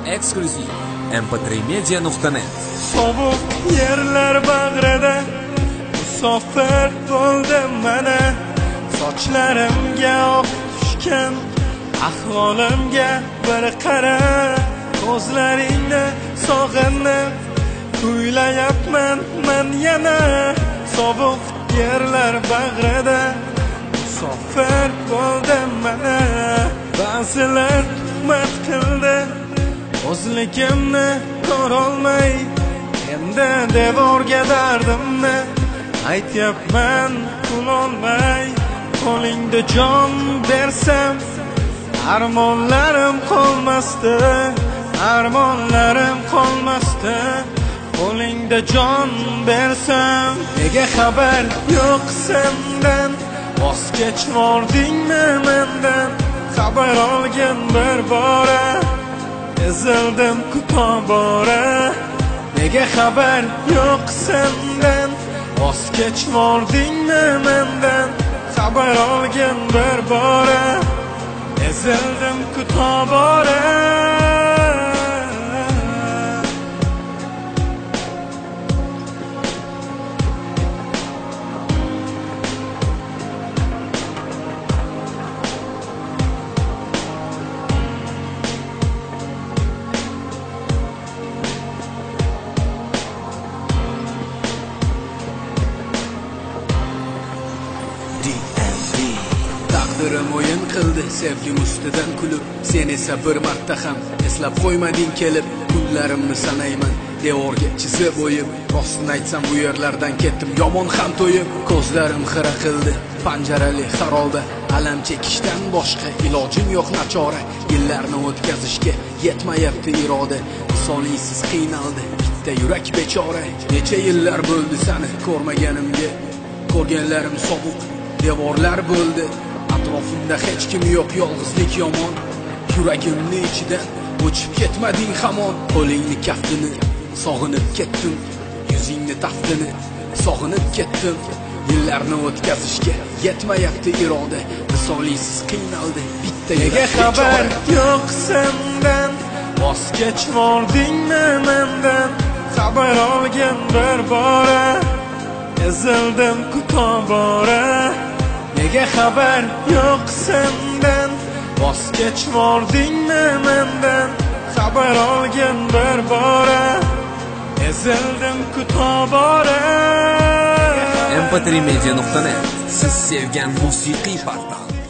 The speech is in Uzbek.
Eksklyuziv mp3media.net. Sovuq yerlar bag'rida musofir bo'ldim mana. Sochlarimga oq tushgan ahvolimga bir qara. Ko'zlaringni sog'inib kuylayapman men yana. Sovuq yerlar bag'rida musofir bo'ldim mana. Ba'zilar tuhmat qildi, o'zligimni ko'rolmay, endi devorga dardimni aytyapman kulolmay. Qo'lingda jon bersam armonlarim qolmasdi, armonlarim qolmasdi. Qo'lingda jon bersam, nega xabar yo'q sendan? Voz kechvordingmi mendan? Xabar olgin bir bora, ezildim tobora. Nega xabar yo'q sendan? Voz kechvordingmi mendan? Xabar olgin bir bora, ezildim tobora. Taqdirim o'yin qildi sevgim ustidan kulib, sen esa bir marta ham eslab qo'ymading kelib. Kunlarimni sanayman devorga chizib o'yib, rostini aytsam bu yerlardan ketdim yomon ham to'yib. Ko'zlarim xira qildi panjarali xarolda, alam chekishdan boshqa ilojim yo'q nachora. Yillarni o'tkazishga yetmayapti iroda, misolisiz qiynaldi bitta yurak bechora. Necha yillar bo'ldi seni ko'rmaganimga, ko'rganlarim sovuq devorlar bo'ldi. Atrofimda hech kim yo'q, yolg'izlik yomon. Yuragimni ichidan o'chib ketmading hamon. Qo'lingni kaftini sog'inib ketdim, yuzingni taftini sog'inib ketdim. Yillarni o'tkazishga yetmayapti iroda, misolisiz qiynaldi bitta nega xabar yo'q sendan? Voz kechvordingmi mendan? Xabar olgin bir bora, ezildim tobora. Nega xabar yo'q sendan? Voz kechvordingmi mendan? Xabar olgin bir bora, ezildim tobora. mp3media.net siz sevgan musiqiy portal.